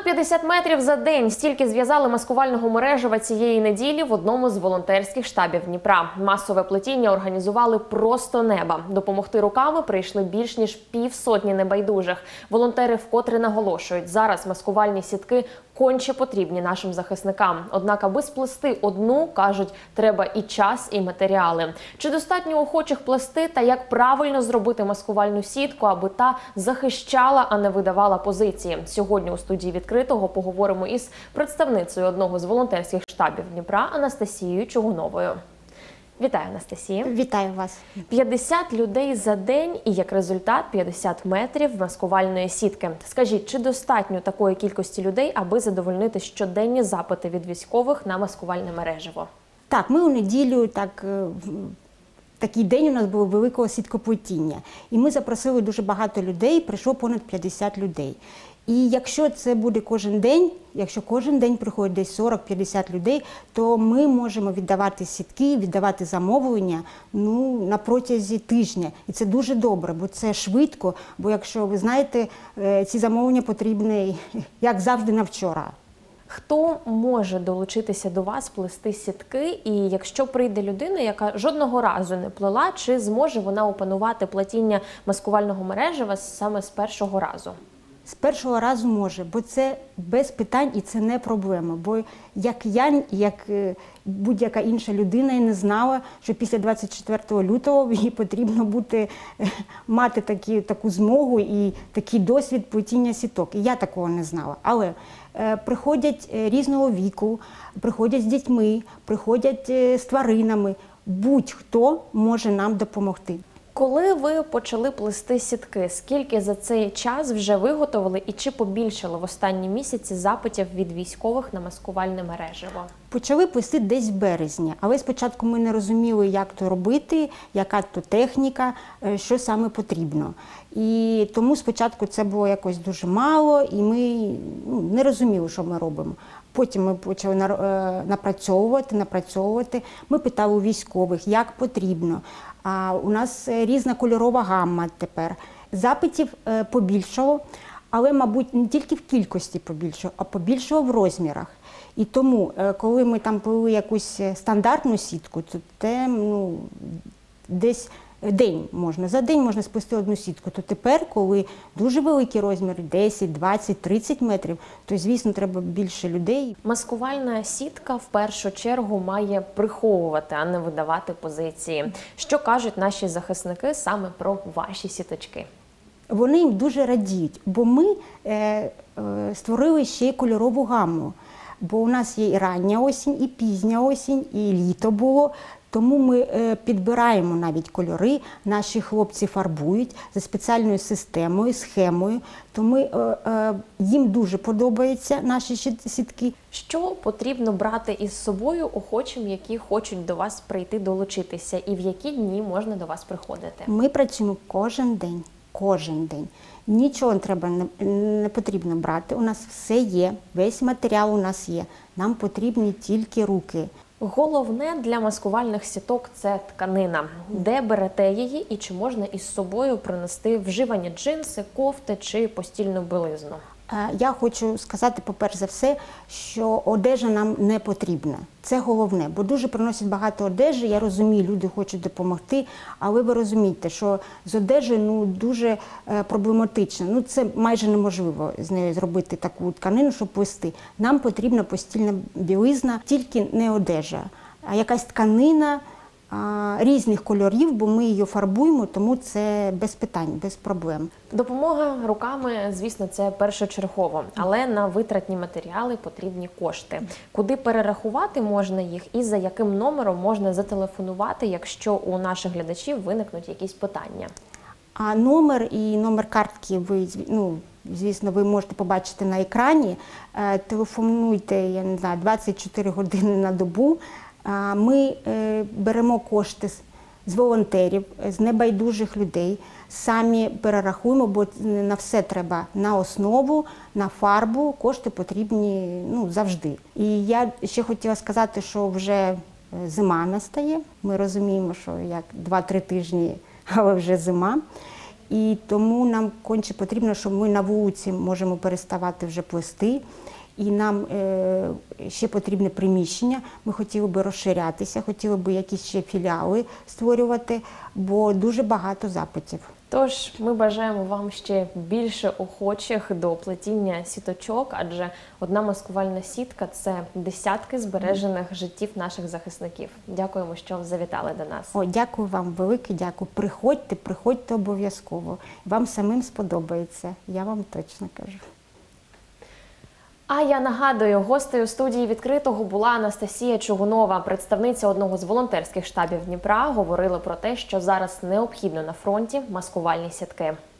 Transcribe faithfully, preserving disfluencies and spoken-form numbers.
п'ятдесят метрів за день – стільки зв'язали маскувального мережева цієї неділі в одному з волонтерських штабів Дніпра. Масове плетіння організували просто неба. Допомогти руками прийшли більш ніж півсотні небайдужих. Волонтери вкотре наголошують, зараз маскувальні сітки конче потрібні нашим захисникам. Однак, аби сплести одну, кажуть, треба і час, і матеріали. Чи достатньо охочих плести та як правильно зробити маскувальну сітку, аби та захищала, а не видавала позиції? Сьогодні у студії «Відкритого» поговоримо із представницею одного з волонтерських штабів Дніпра Анастасією Чугуновою. Вітаю, Анастасія. Вітаю вас. п'ятдесят людей за день і, як результат, п'ятдесят метрів маскувальної сітки. Скажіть, чи достатньо такої кількості людей, аби задовольнити щоденні запити від військових на маскувальне мережево? Так, ми у неділю, так, такий день у нас був великого сіткоплетіння. І ми запросили дуже багато людей, прийшло понад п'ятдесят людей. І якщо це буде кожен день, якщо кожен день приходить десь сорок-п'ятдесят людей, то ми можемо віддавати сітки, віддавати замовлення ну, на протязі тижня. І це дуже добре, бо це швидко, бо якщо ви знаєте, ці замовлення потрібні, як завжди, на вчора. Хто може долучитися до вас плести сітки? І якщо прийде людина, яка жодного разу не плела, чи зможе вона опанувати плетіння маскувального мережева саме з першого разу? З першого разу може, бо це без питань і це не проблема. Бо як я, як будь-яка інша людина і не знала, що після двадцять четвертого лютого їй потрібно бути, мати такі, таку змогу і такий досвід плетіння сіток. І я такого не знала. Але е, приходять різного віку, приходять з дітьми, приходять з тваринами. Будь-хто може нам допомогти. Коли ви почали плести сітки, скільки за цей час вже виготовили і чи побільшало в останні місяці запитів від військових на маскувальне мережево? Почали плести десь в березні, але спочатку ми не розуміли, як то робити, яка то техніка, що саме потрібно. І тому спочатку це було якось дуже мало, і ми ну, не розуміли, що ми робимо. Потім ми почали напрацьовувати, напрацьовувати. Ми питали у військових, як потрібно. А у нас різна кольорова гамма тепер. Запитів побільшало, але, мабуть, не тільки в кількості побільшало, а побільшало в розмірах. І тому, коли ми там плели якусь стандартну сітку, то те, ну, десь день можна, за день можна сплести одну сітку. То тепер, коли дуже великі розміри, десять, двадцять, тридцять метрів, то, звісно, треба більше людей. Маскувальна сітка в першу чергу має приховувати, а не видавати позиції. Що кажуть наші захисники саме про ваші сіточки? Вони їм дуже радіють, бо ми е, е, створили ще й кольорову гамму. Бо у нас є і рання осінь, і пізня осінь, і літо було. Тому ми підбираємо навіть кольори, наші хлопці фарбують за спеціальною системою, схемою. Тому їм дуже подобаються наші сітки. Що потрібно брати із собою охочим, які хочуть до вас прийти долучитися? І в які дні можна до вас приходити? Ми працюємо кожен день. Кожен день. Нічого не треба, не, не потрібно брати. У нас все є, весь матеріал у нас є. Нам потрібні тільки руки. Головне для маскувальних сіток – це тканина. Де берете її і чи можна із собою принести вживані джинси, кофти чи постільну білизну? Я хочу сказати, по-перше за все, що одежа нам не потрібна. Це головне, бо дуже приносять багато одежі, я розумію, люди хочуть допомогти, але ви розумієте, що з одежею ну, дуже проблематично. Ну, це майже неможливо з нею зробити таку тканину, щоб плести. Нам потрібна постільна білизна, тільки не одежа, а якась тканина, різних кольорів, бо ми її фарбуємо, тому це без питань, без проблем. Допомога руками, звісно, це першочергово, але на витратні матеріали потрібні кошти. Куди перерахувати можна їх і за яким номером можна зателефонувати, якщо у наших глядачів виникнуть якісь питання? А номер і номер картки ви, ну, звісно, ви можете побачити на екрані. Телефонуйте, я не знаю, двадцять чотири години на добу. Ми беремо кошти з волонтерів, з небайдужих людей, самі перерахуємо, бо на все треба на основу, на фарбу, кошти потрібні ну, завжди. І я ще хотіла сказати, що вже зима настає, ми розуміємо, що як два-три тижні, але вже зима. І тому нам конче потрібно, що ми на вулиці можемо переставати вже плести. І нам е, ще потрібне приміщення. Ми хотіли би розширятися, хотіли би якісь ще філіали створювати, бо дуже багато запитів. Тож ми бажаємо вам ще більше охочих до плетіння сіточок, адже одна маскувальна сітка – це десятки збережених життів наших захисників. Дякуємо, що завітали до нас. О, дякую вам, велике дякую. Приходьте, приходьте обов'язково. Вам самим сподобається, я вам точно кажу. А я нагадую, гостею студії «Відкритого» була Анастасія Чугунова, представниця одного з волонтерських штабів Дніпра. Говорили про те, що зараз необхідно на фронті маскувальні сітки.